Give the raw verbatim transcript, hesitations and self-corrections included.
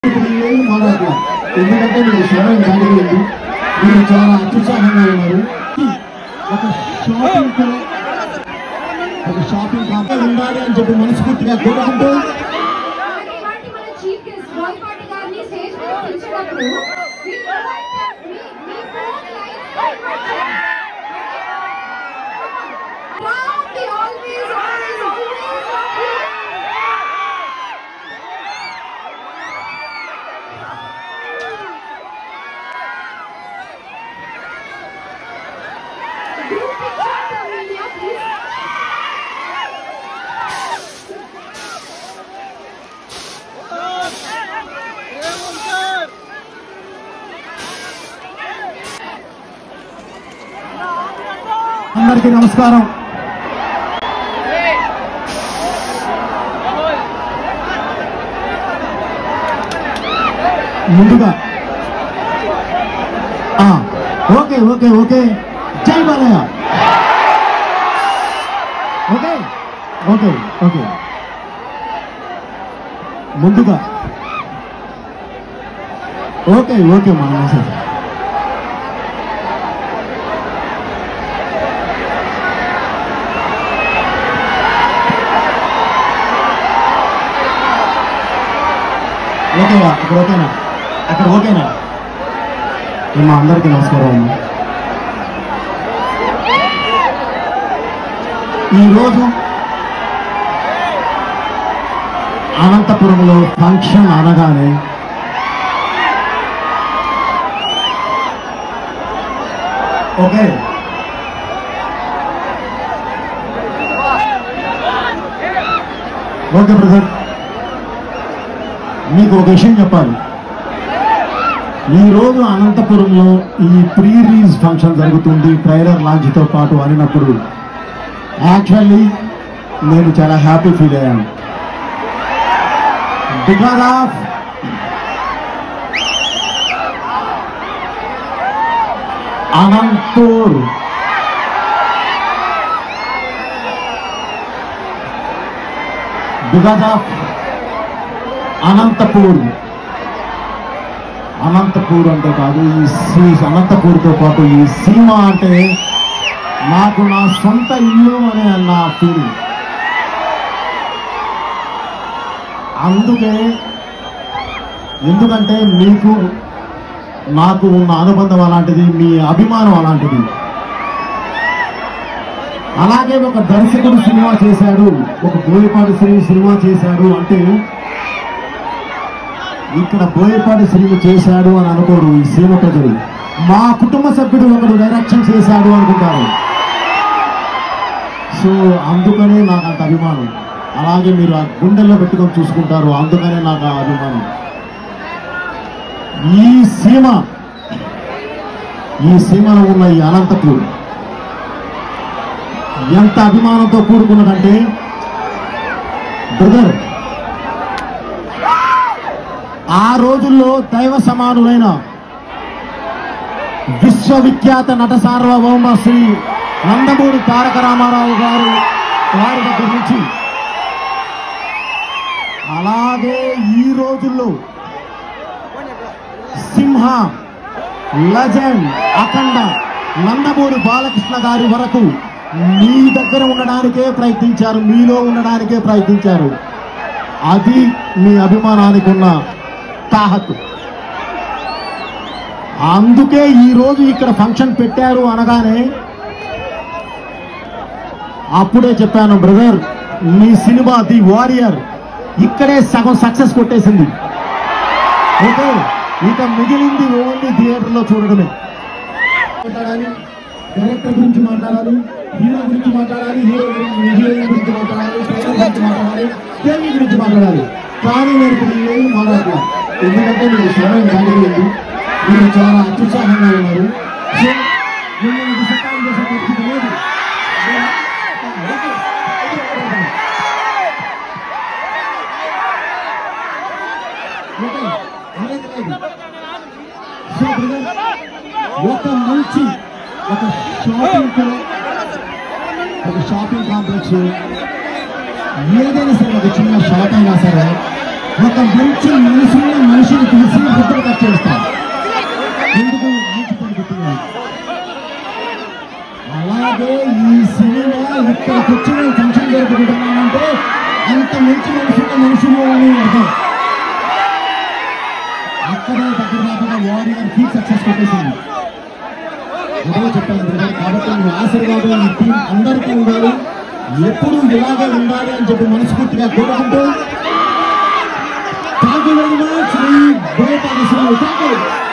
ఎందుకంటే మీరు సమయం దాటిపోయింది. మీరు చాలా అత్యుత్సాహంగా ఉన్నారు. ఒక షాపింగ్ ఒక షాపింగ్ కాంప్లెక్స్ ఉండాలి అని చెప్పి మనస్ఫూర్తిగా కోరుకుంటూ అందరికీ నమస్కారం. ముందుగా ఓకే ఓకే ఓకే జై బాలయ్య. ఓకే ఓకే ఓకే ముందుగా ఓకే ఓకే మా సార్ ఓకేనా అక్కడ ఓకేనా అక్కడ ఓకేనా మా అందరికీ నమస్కారం. ఈరోజు అనంతపురంలో ఫంక్షన్ అనగానే ఓకే ఓకే బ్రదర్, మీకు ఒక విషయం చెప్పాలి. ఈరోజు అనంతపురంలో ఈ ప్రీ రిలీజ్ ఫంక్షన్ జరుగుతుంది ట్రైలర్ లాంచ్తో పాటు అనినప్పుడు యాక్చువల్లీ నేను చాలా హ్యాపీ ఫీల్ అయ్యాను. Because of Anantapur because of Anantapur Anantapur అంటే కాదు, ఈ అనంతపూర్తో పాటు ఈ సినిమా అంటే నాకు నా సొంత ఇల్లు అనే నా ఫీలింగ్. అందుకే ఎందుకంటే మీకు నాకు ఉన్న అనుబంధం అలాంటిది, మీ అభిమానం అలాంటిది. అలాగే ఒక దర్శకుడు సినిమా చేశాడు, ఒక బోయపాటి శ్రీ సినిమా చేశాడు అంటే ఇక్కడ బోయపాటి శ్రీను చేశాడు అని అనుకోరు ఈ సినిమా ప్రజలు. మా కుటుంబ సభ్యుడు ఒకడు డైరెక్షన్ చేశాడు అనుకుంటారు. సో అందుకనే నాకు అంత అభిమానం. అలాగే మీరు ఆ గుండెల్లో పెట్టుకొని చూసుకుంటారు, అందుకనే నాకు ఆ అభిమానం. ఈ సినిమా ఈ సినిమాలో ఉన్న ఈ అనంతపూర్ ఎంత అభిమానంతో కూడుకున్నదంటే బ్రదర్, ఆ రోజుల్లో దైవ సమానులైన విశ్వవిఖ్యాత నట సార్వభౌమ శ్రీ నందమూరి తారక రామారావు గారు వారి దగ్గర నుంచి, అలాగే ఈ రోజుల్లో సింహ లెజెండ్ అఖండ నందమూరి బాలకృష్ణ గారి వరకు మీ దగ్గర ఉండడానికే ప్రయత్నించారు, మీలో ఉండడానికే ప్రయత్నించారు. అది మీ అభిమానానికి ఉన్న తాహతు. అందుకే ఈరోజు ఇక్కడ ఫంక్షన్ పెట్టారు అనగానే అప్పుడే చెప్పాను బ్రదర్, మీ సినిమా ది వారియర్ ఇక్కడే సగం సక్సెస్ కొట్టేసింది. ఓకే, ఇక మిగిలింది ఓన్లీ థియేటర్లో చూడడమే. మాట్లాడాలి, డైరెక్టర్ గురించి మాట్లాడాలి, హీరో గురించి మాట్లాడాలి, హీరో హీరోయిన్ గురించి మాట్లాడాలి, ట్రైలర్ గురించి మాట్లాడాలి, దేవి గురించి మాట్లాడాలి. కానీ నేను ఇప్పుడు ఏం మాట్లాడలేదు, ఎందుకంటే మీరు సమయం దాటిపోయింది. మీరు చాలా అత్యుత్సాహంగా ఉన్నారు. సో మిమ్మల్ని డిసప్పాయింట్ చేసే పరిస్థితి లేదు. సో ఒక మంచి ఒక షాపింగ్ ఒక షాపింగ్ కాంప్లెక్స్ ఏదైనా సరే, ఒక చిన్న షాప్ అయినా సరే ఒక మంచి మనసున్న మనిషిని తీసి బుద్ధలు కట్ చేస్తాం. ఎందుకు మంచి పని గుర్తున్నారు. అలాగే ఈ సినిమా ఇక్కడికి వచ్చి నేను ఫంక్షన్ జరుపుకుంటున్నానంటే అంత మంచి మనసున్న మనుషులు అని అర్థం. అక్కడే దగ్గర దాకా వారియర్ ఫీ సక్సెస్ కొట్టేసింది. అదే చెప్పాను బ్రదర్. కాబట్టి మీ ఆశీర్వాదం ఈ టీం అందరికీ ఉండాలి, ఎప్పుడు ఇలాగే ఉండాలి అని చెప్పి మనస్ఫూర్తిగా కోరుకుంటూ thank you very much. Thank you.